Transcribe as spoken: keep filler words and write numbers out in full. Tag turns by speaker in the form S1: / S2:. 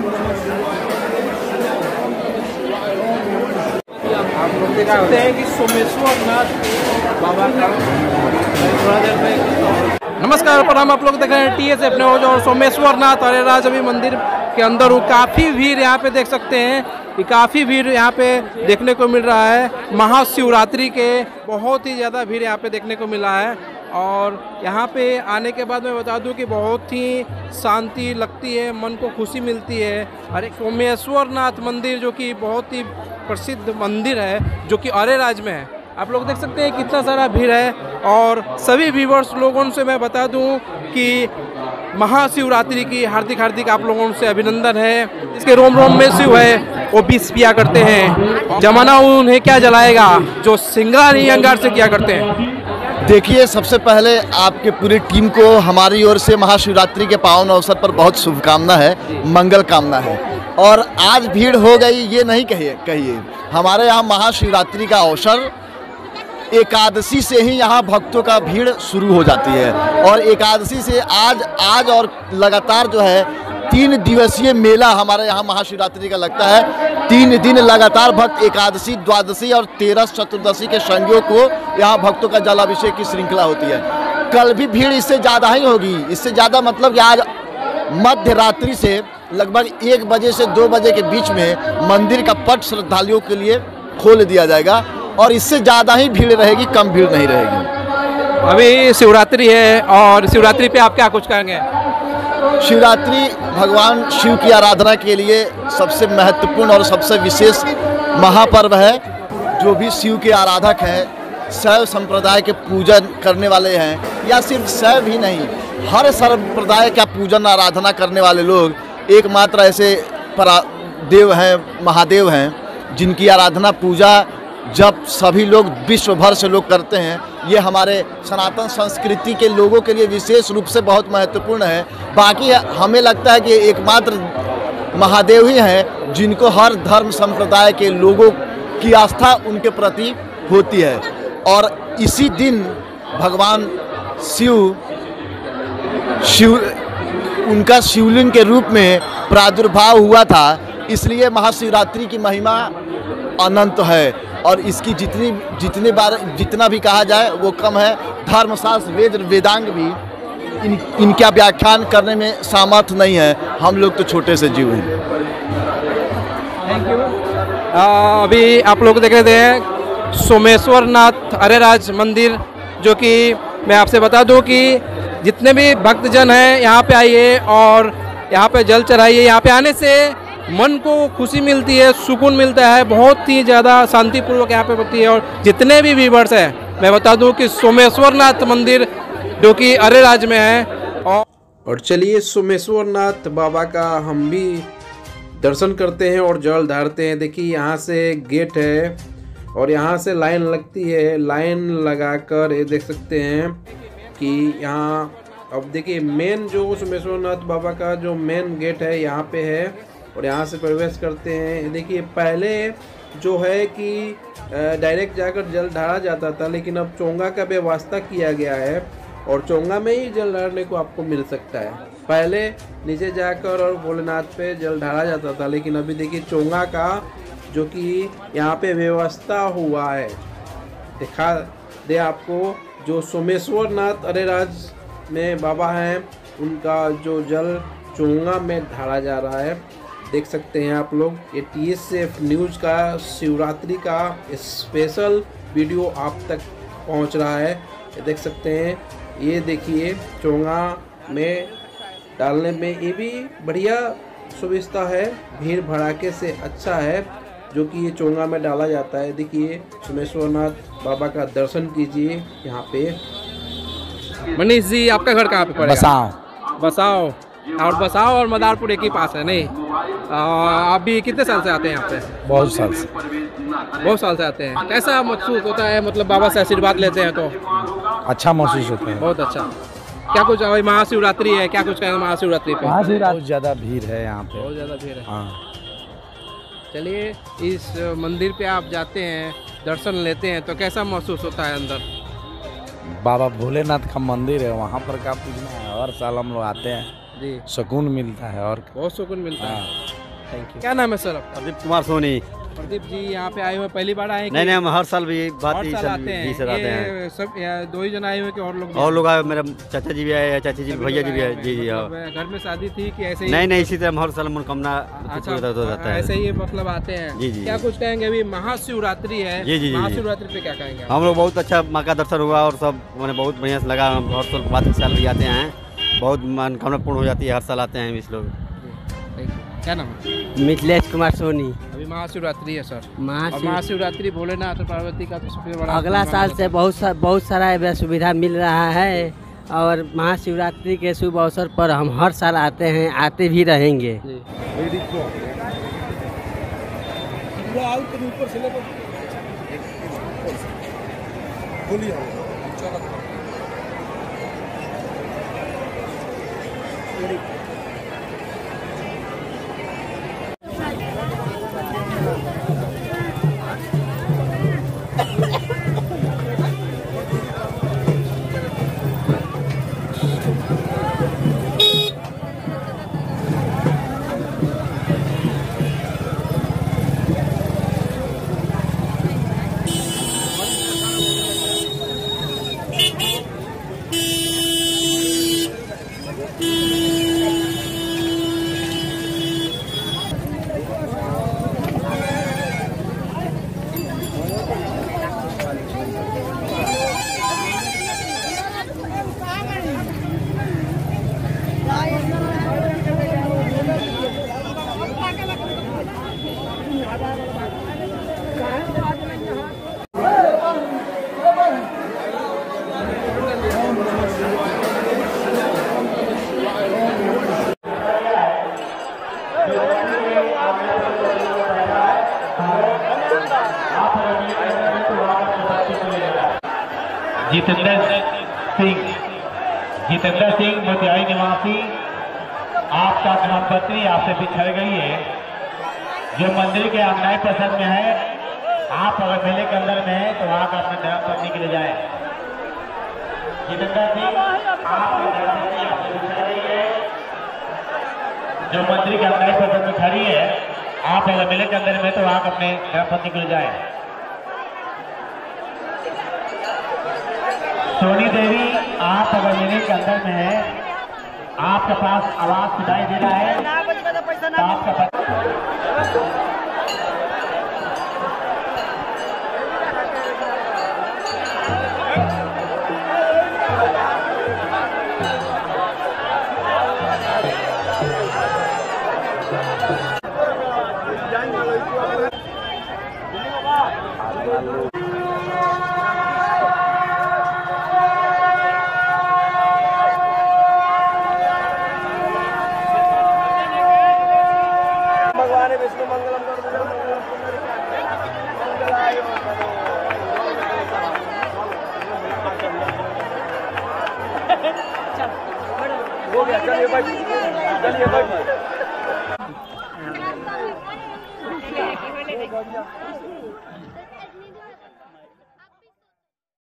S1: आप लोग देख सकते हैं कि सोमेश्वर नाथ बाबा का थोड़ा देर में। नमस्कार, प्रणाम। आप लोग देख रहे हैं टी एस एफ न्यूज और सोमेश्वर नाथ अरेराज अभी मंदिर के अंदर हूँ। काफ़ी भीड़ यहाँ पे देख सकते हैं कि काफ़ी भीड़ यहाँ पे देखने को मिल रहा है। महाशिवरात्रि के बहुत ही ज़्यादा भीड़ यहाँ पे देखने को मिला है और यहाँ पे आने के बाद मैं बता दूं कि बहुत ही शांति लगती है, मन को खुशी मिलती है। अरे सोमेश्वर नाथ मंदिर जो कि बहुत ही प्रसिद्ध मंदिर है जो कि अरेराज में है। आप लोग देख सकते हैं कितना सारा भीड़ है और सभी व्यूवर्स लोगों से मैं बता दूं कि महाशिवरात्रि की हार्दिक हार्दिक आप लोगों से अभिनंदन है। इसके रोम रोम में शिव है वो बीस पिया करते हैं, जमाना उन्हें क्या जलाएगा जो श्रृंगार ही अंगार से किया करते हैं।
S2: देखिए, सबसे पहले आपके पूरी टीम को हमारी ओर से महाशिवरात्रि के पावन अवसर पर बहुत शुभकामना है, मंगल कामना है। और आज भीड़ हो गई ये नहीं कहिए कहिए हमारे यहाँ महाशिवरात्रि का अवसर एकादशी से ही यहाँ भक्तों का भीड़ शुरू हो जाती है और एकादशी से आज आज और लगातार जो है तीन दिवसीय मेला हमारे यहाँ महाशिवरात्रि का लगता है। तीन दिन लगातार भक्त एकादशी, द्वादशी और तेरस चतुर्दशी के संयोग को यहाँ भक्तों का जलाभिषेक की श्रृंखला होती है। कल भी भीड़ इससे ज़्यादा ही होगी, इससे ज़्यादा मतलब कि आज मध्य रात्रि से लगभग एक बजे से दो बजे के बीच में मंदिर का पट श्रद्धालुओं के लिए खोल दिया जाएगा और इससे ज़्यादा ही भीड़ रहेगी, कम भीड़ नहीं रहेगी।
S1: अभी शिवरात्रि है और शिवरात्रि पे आप क्या कुछ कहेंगे?
S2: शिवरात्रि भगवान शिव की आराधना के लिए सबसे महत्वपूर्ण और सबसे विशेष महापर्व है। जो भी शिव के आराधक हैं, शैव संप्रदाय के पूजन करने वाले हैं या सिर्फ शैव ही नहीं, हर संप्रदाय का पूजन आराधना करने वाले लोग एकमात्र ऐसे परा देव हैं, महादेव हैं जिनकी आराधना पूजा जब सभी लोग विश्व भर से लोग करते हैं। ये हमारे सनातन संस्कृति के लोगों के लिए विशेष रूप से बहुत महत्वपूर्ण है। बाकी हमें लगता है कि एकमात्र महादेव ही हैं जिनको हर धर्म संप्रदाय के लोगों की आस्था उनके प्रति होती है। और इसी दिन भगवान शिव शिव उनका शिवलिंग के रूप में प्रादुर्भाव हुआ था, इसलिए महाशिवरात्रि की महिमा अनंत है और इसकी जितनी जितने बार जितना भी कहा जाए वो कम है। धर्मशास्त्र, वेद, वेदांग भी इन इनका व्याख्यान करने में सामर्थ्य नहीं है। हम लोग तो छोटे से जीव हैं।
S1: Thank you. अभी आप लोग देख रहे थे सोमेश्वर नाथ अरेराज मंदिर, जो कि मैं आपसे बता दूं कि जितने भी भक्तजन हैं यहाँ पे आइए और यहाँ पे जल चढ़ाइए। यहाँ पे आने से मन को खुशी मिलती है, सुकून मिलता है, बहुत ही ज़्यादा शांतिपूर्वक यहाँ पे होती है। और जितने भी व्यूवर्स हैं मैं बता दूं कि सोमेश्वर नाथ मंदिर जो कि अरेराज में है। और और चलिए सोमेश्वर नाथ बाबा का हम भी दर्शन करते हैं और जल ढारते हैं। देखिए यहाँ से गेट है और यहाँ से लाइन लगती है। लाइन लगाकर ये देख सकते हैं कि यहाँ अब देखिए मेन जो सोमेश्वर नाथ बाबा का जो मेन गेट है यहाँ पे है और यहाँ से प्रवेश करते हैं। देखिए पहले जो है कि डायरेक्ट जाकर जल ढारा जाता था, लेकिन अब चोंगा का व्यवस्था किया गया है और चोंगा में ही जल ढारने को आपको मिल सकता है। पहले नीचे जाकर और भोलेनाथ पे जल ढारा जाता था, लेकिन अभी देखिए चोंगा का जो कि यहाँ पे व्यवस्था हुआ है। दिखा दे आपको जो सोमेश्वर नाथ अरेराज में बाबा हैं उनका जो जल चोंगा में ढारा जा रहा है। देख सकते हैं आप लोग, ये टी एस एफ न्यूज़ का शिवरात्रि का स्पेशल वीडियो आप तक पहुंच रहा है। ये देख सकते हैं, ये देखिए चोंगा में डालने में ये भी बढ़िया सुविधा है, भीड़ भड़ाके से अच्छा है जो कि ये चोंगा में डाला जाता है। देखिए सोमेश्वर नाथ बाबा का दर्शन कीजिए यहाँ पे। मनीष जी, आपका घर कहाँ पे पड़ेगा?
S3: बसाओ।
S1: बसाओ और बसाओ और मदारपुर एक ही पास है नहीं? आप भी कितने साल से आते हैं यहाँ पे?
S3: बहुत साल से।
S1: बहुत साल से आते हैं। कैसा महसूस होता है, मतलब बाबा से आशीर्वाद लेते हैं तो?
S3: अच्छा महसूस होता है।
S1: बहुत अच्छा। क्या कुछ महाशिवरात्रि है, क्या कुछ कहेंगे महाशिवरात्रि पे?
S3: महाशिवरात्रि बहुत ज़्यादा भीड़ है यहाँ पे,
S1: बहुत ज़्यादा भीड़ है।
S3: हाँ।
S1: चलिए इस मंदिर पे आप जाते हैं, दर्शन लेते हैं तो कैसा महसूस होता है अंदर?
S3: बाबा भोलेनाथ का मंदिर है, वहाँ पर क्या पूछना है। हर साल हम लोग आते हैं जी, सुकून मिलता है और
S1: बहुत सुकून मिलता है। Thank you. क्या नाम है सर आपका?
S4: प्रदीप कुमार सोनी।
S1: प्रदीप जी यहाँ पे आए हुए पहली बार आए?
S4: नहीं नहीं, हम हर साल भी बात
S1: हर
S4: ही
S1: साल आते हैं?
S4: सर आते हैं।
S1: ये सब या दो ही जन आए हुए कि और लोग भी?
S4: और लोग आए, मेरे चाचा जी भी आए, चाची जी, भैया जी भी आए। जी जी हाँ।
S1: मतलब घर में शादी थी कि ऐसे ही?
S4: नहीं नहीं, इसी तरह हम हर साल मनोकामना
S1: अच्छा,
S4: पूरा हो जाता है।
S1: ऐसे ही मतलब आते हैं?
S4: जी जी।
S1: क्या कुछ कहेंगे? अभी महाशिवरात्रि है।
S4: जी जी।
S1: महाशिवरात्रि पे क्या कहेंगे?
S4: हम लोग बहुत अच्छा माँ का दर्शन हुआ और सब मैंने बहुत बढ़िया से लगा। हम हर साल पाँच साल भी आते हैं, बहुत मनोकामना पूर्ण हो जाती है, हर साल आते हैं इस लोग।
S1: क्या नाम है?
S5: मिथिलेश कुमार सोनी।
S1: अभी महाशिवरात्रि है सर।
S5: महाशिव
S1: महाशिवरात्रि भोलेनाथ और पार्वती का तो सबसे बड़ा
S5: अगला साल से बहुत सा, बहुत सारा सुविधा मिल रहा है और महाशिवरात्रि के शुभ अवसर पर हम हर साल आते हैं, आते भी रहेंगे।
S6: जितेंद्र सिंह जितेंद्र सिंह मोतिहारी निवासी, आपका ग्राम पत्री आपसे बिछड़ गई है। जो मंदिर के अंगनाई पसंद में है, आप अगर मेले के अंदर में है तो आप अपने ग्राम पत्री के लिए जाए। जितेंद्र सिंह, आपका ग्राम पत्री आपसे बिछड़ गई है। जो मंदिर के अंगनाई पसंद में खड़ी है, आप अगर मेले के अंदर में तो आप अपने ग्राम पत्री के लिए जाए। सोनी देवी, आप अगर मेले के अंदर में है, आपके पास आवाज सुनाई दे रहा है तो आपका पता
S7: विष्णु मंगलम हो गया। चलिए भाई, चलिए भाई।